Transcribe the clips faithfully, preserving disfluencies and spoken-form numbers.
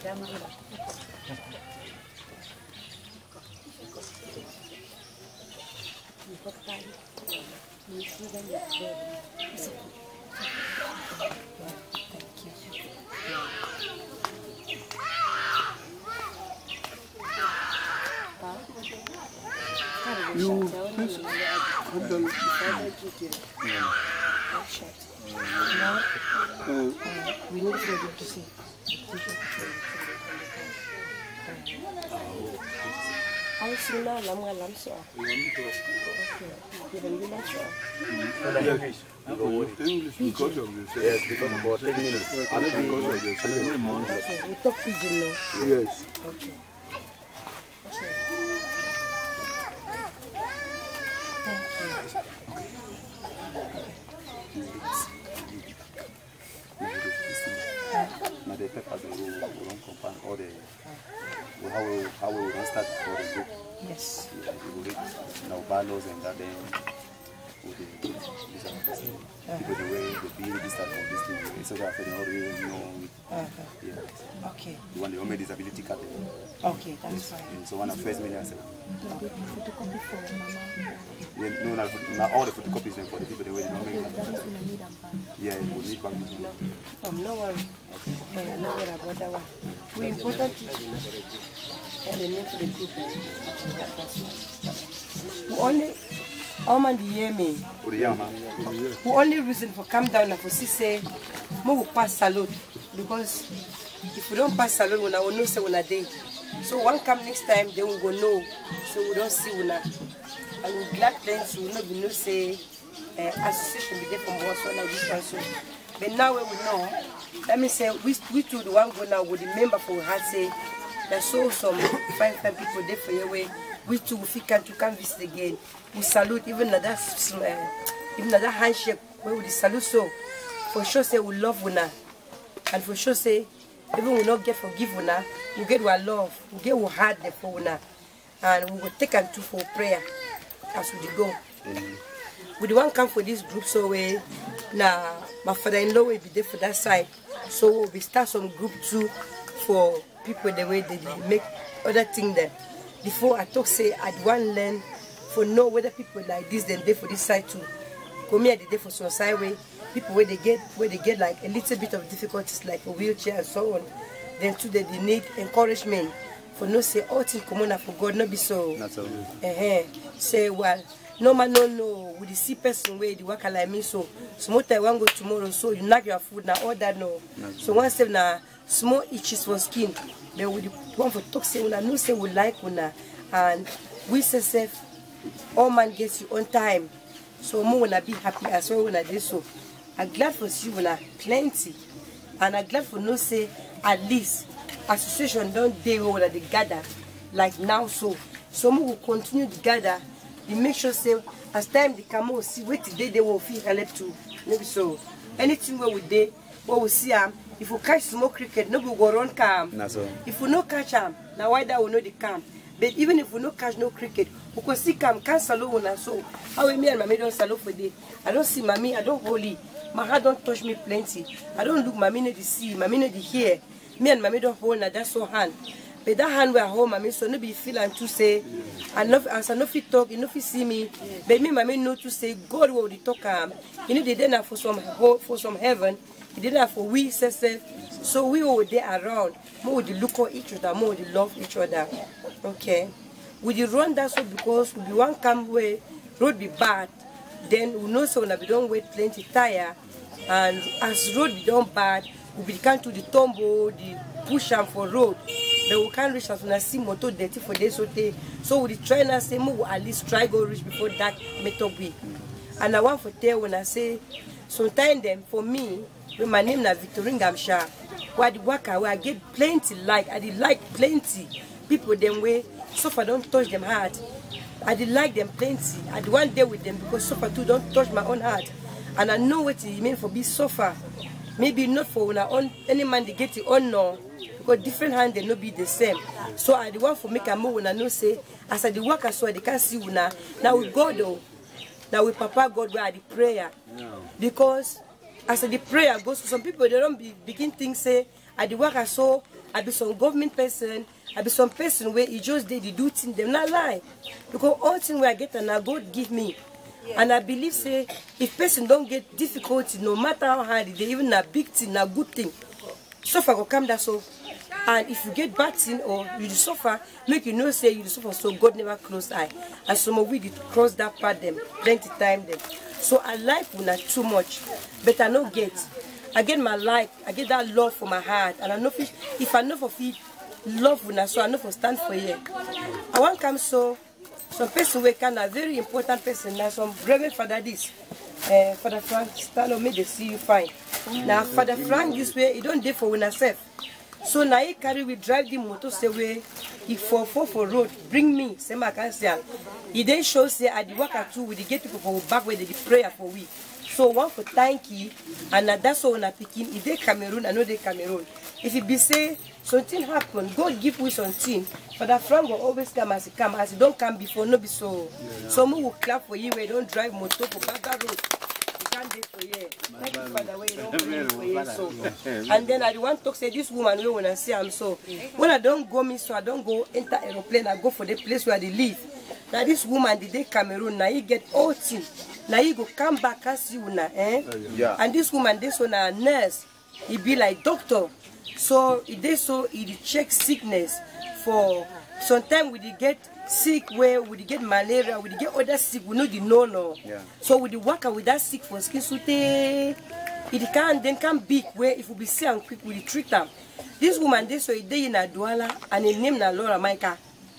You please handle. Yeah. Now, uh, we need for them to see. I see now, I'm going to answer. English because of this. Yes, because about ten minutes. Okay, we talk pidgin now. Yes. Okay. Now the papers we don't combine all the how we how we don't start for the group. Yes. Yeah, we will read now bylaws and that then with the this because the way the bill this start for this thing it's so that for the already know yeah. Okay. You want the home disability card. Okay, that's fine. And so one of first million seven. Photocopy for mama. Yeah, no, not all the photocopies and for the people the way they don't make it. Yeah, we need bank. Um, no worry. Okay. No worry about that one. We important and the name for the group. We only, all man the hear me. We only reason for come down and for see say, we will pass salute because if we don't pass salute, we will know say we are there. So one come next time, they will go know, so we don't see we are. And we're glad friends will not be no say uh, association be there from Mbonso like this one so. But now we know, let me say we we two the one go now with the member for had say there's so some five five people there for your way. We two if we can to come visit again. We salute even another uh, even another handshake where we salute so for sure say we love una and for sure say even we not get forgive una, we get our love, we get our heart there for una and we will take them to for prayer. As we go, mm-hmm. We the one come for this group, so we now my father-in-law will be there for that side. So we start some group too for people the way they make other things there. Before I talk say I want learn for know whether people like this then they for this side too. Come here they for some side way people where they get where they get like a little bit of difficulties like a wheelchair and so on. Then too they, they need encouragement. For no say all things come on for God not be so. Not so. Uh-huh. Say well, no man no no with the see person way the work like me so small time one go tomorrow so you knock your food now all that no. Not so one say na small itches for skin. Then with the one for talk say una no say we like una and we say safe all man gets you on time. So more wanna be happy as well when I do so. I'm glad for see una plenty and I'm glad for no say at least association don't day over the gather like now so some will continue to gather they make sure say as time they come out see wait today they will feel help to maybe so anything where we day what we see them um, if we catch small cricket no we go run calm so. If we no catch them now why that we know the camp but even if we no catch no cricket we can see come cancel one so how we me and mommy don't salute for day I don't see mommy I don't holy my heart don't touch me plenty I don't look mommy no the see mommy no the hear. Me and mommy don't hold that so hand. But that hand we are home, mommy, so nobody feel and to say, and no, as I no fit talk, you no fit see me. But me, mommy, know to say, God will talk. Um, you know, they didn't have for some for some heaven, they didn't have for we, sister. So we were there around. More would look at each other, more would love each other. Okay. Would you run that so because we one come where road be bad, then we know so we don't wait plenty tire, and as road be done bad. We can to the tumble, the push them for road, but we can't reach as we see motor dirty for this so they so we try and say we at least try go reach before that method be. And I want to tell when I say sometimes them for me, when my name is Vicky Ngamsha, where the worker where I get plenty like I did like plenty people them way so far don't touch them hard. I did like them plenty. I did one day with them because so far too don't touch my own heart. And I know what it means for be so far. Maybe not for una own any man they get it on no because different hand they no be the same. So I the one for make a move when I know say as I the work as well they can't see una now with God though. Now with Papa God where I the prayer. No. Because as I the prayer goes to some people they don't be, begin things say I the work as so I be some government person, I be some person where he just did the do thing, them not lie. Because all thing where I get and God give me. And I believe say if person don't get difficulty, no matter how hard it is, even a big thing, a good thing, suffer go come that so. And if you get bad thing or you suffer, make you know say you suffer, so God never close eye. And some of we did cross that part them, plenty time them. So I like when I too much, but I no get. I get my life, I get that love for my heart, and I know if, if I know for it, love when I so I know for stand for you. I want come so some person we can a very important person now, some Reverend Father this. Uh, Father Frank, stand on me, they see you fine. Now Father Frank this way, he don't dare for when I say. So now he carry we drive the motor say way he for for for road bring me say my can say he then show say I the work at two with the get people for back where they the prayer for we. So one for thank you and that's all when I picking if they Cameroon I know they Cameroon. If it be say something happen, God give we something. Father Frank will always come as he come as he don't come before no be so. Yeah. Someone will clap for you where you don't drive motor for back road. For you. Thank you, Father, where you don't for you. So. And then I want to talk say this woman where when I see I'm so when I don't go me so I don't go enter aeroplane, I go for the place where they live. Now this woman did they Cameroon, now he get all thing. Now he go come back and see you now, eh? Yeah. And this woman this one a nurse, he be like doctor. So he did so he check sickness for sometimes we did get sick where we get malaria, we get other sick, we know the no no. Yeah. So we work with that sick for skin so it can then come big where if we be sick and quick we treat them. This woman this so he day in a Douala and he name na Laura Micah.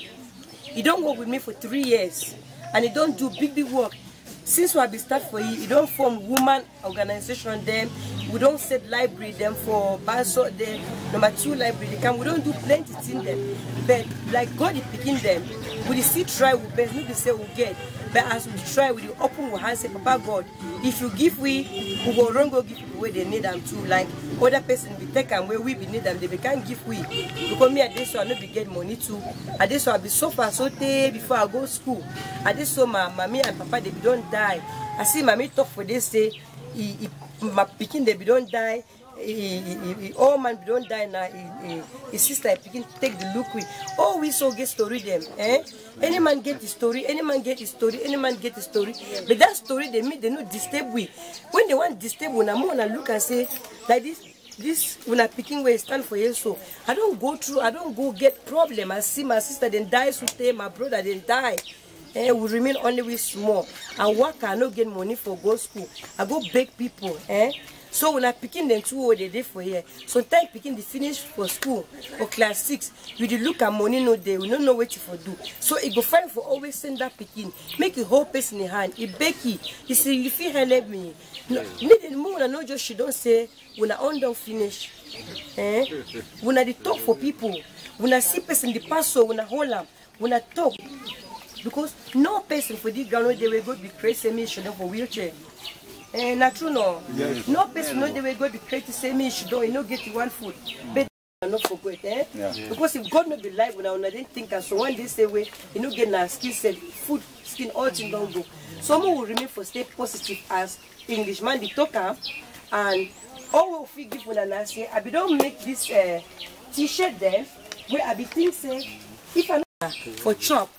He don't work with me for three years and he don't do big big work. Since we have been start for you, he don't form woman organization them. We don't set library them for Mbonso them, number two library they come. We don't do plenty things them. But like God is picking them, we still try with best, maybe say we get. But as we try, we open our hands say, Papa God, if you give we, we will run go give people where they need them too. Like other person be taken where we be need them, they can't give we. Because me at this one I not be get money too. At this one I be so far so day before I go to school. At this one my mommy and papa they be don't die. I see mommy talk for this say he, he, my picking they be don't die. He, he, he, all man be don't die now. He, he, his sister picking take the look with. Oh we so get story them. Eh? Any man get the story, any man get the story, any man get the story. But that story they make they not disturb we. When they want disturb when I'm gonna look and say like this this when I picking where stand for you so I don't go through, I don't go get problem. I see my sister then die so stay, my brother then die. Eh, we remain only with small. And work I no get money for go school. I go beg people, eh? So when I picking them two what they did for here. Sometimes picking the finish for school or class six, we dey look at money no day, we don't know what you for do. So it go fine for always send that picking. Make a whole person in hand. It Becky, he say you feel help me. No, me the moon I know just she don't say when I on don't finish. Eh? When I talk for people, when I see person the pastor, when I hold them, when I talk. Because no person for this ground they will go be crazy me should for wheelchair. Eh, not true no. Yes. No person no they will go be crazy say me should don't you know get one food. But not forget, eh? Yeah. Because if God not be live when I didn't think and so one day say way you know get na skill set food skin all thing don't go. Someone will remain for stay positive as Englishman the talker and all of you give when I say I be don't make this uh, t-shirt there where I be think say if I not for chop.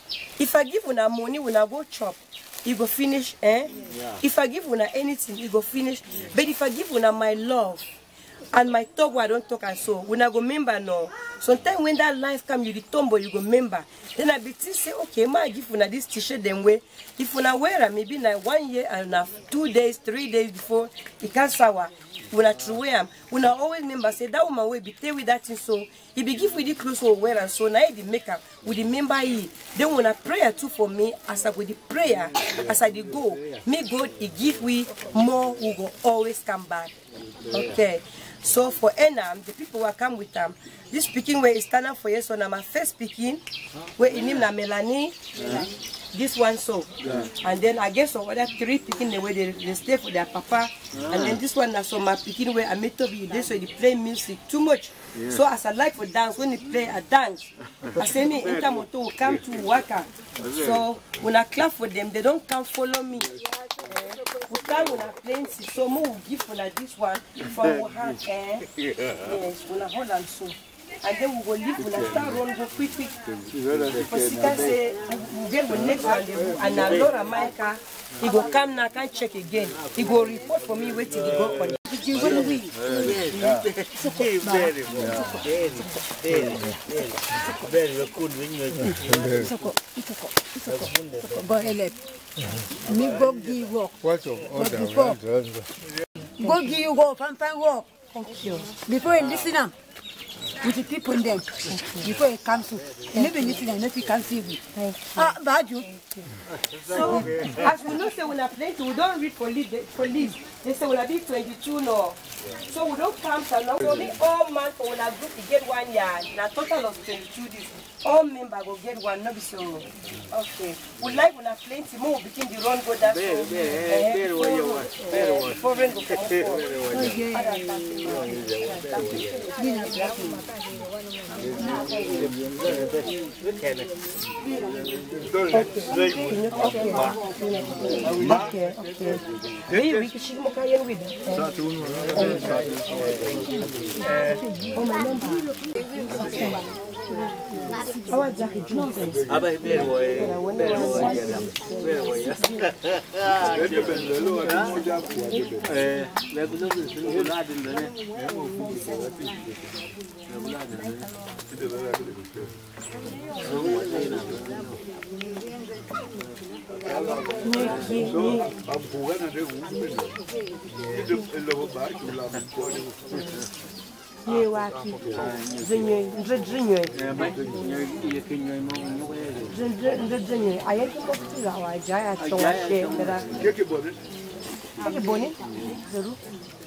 If I give una money, when I go chop, you go finish, eh? Yeah. If I give una anything, you go finish. Yeah. But if I give una my love and my talk, where I don't talk and so, when I go remember no. Sometimes when that life come, you the tumble, you go remember. Then I be say, okay, ma I give una this t-shirt them way. If una wear it, maybe like one year and a two days, three days before it can sour. When I throw them, when I always remember say that woman will be stay with that thing so he be give with the clothes or wear and so now the makeup with the member he. Then when I prayer too for me as I with the prayer as I dey go, may God he give we more who go always come back. Okay. So for Enam, the people who come with them, this speaking where is stand up for yes on my first speaking where in him na Melanie. Yeah. This one so, yeah. And then I guess some other three picking the way they, they stay for their papa, yeah. And then this one that's on my picking where I met up you this way they play music too much. Yeah. So as I like for dance, when they play I dance. I say me intermoto will come to Waka. So when I clap for them, they don't come follow me. Uh, we come when I play so more will give for like this one from our hand. Uh, yes, when I hold on so. and then we will leave. We'll start run go quick quick. For Sika say we get the next rendezvous, and now Laura Micah, he go come now, can check again. He go report for me waiting to go on. Did you go away? Very, very, very, very good when you go ahead. Me go give work. What's your order? Go give you go, fan fan work. Thank you. Before you listen up with the people in them, before you come to, you never listen and nothing can see you. Ah, bad you. So, as we know, say when I play, we don't read police. Police, they say when I be twenty-two no. So we don't come to now. Only all man for when I group to get one yard. Now total of twenty-two this. All members will get one. No be so. Okay. We like when I play, more between the run go that. very, very, very what you want. Very what. Foreign go come Okay, okay. Maybe we can see more carry with them. Oh, my number. How are Jackie Johnson? Ah, but very what. Very what. Very what. Eh, we have no business. We not in there. Ye waki, zinye, zinye, zinye, zinye. Aye to kopi la wa jaya chonga shembera. Keke boni, keke boni, zero.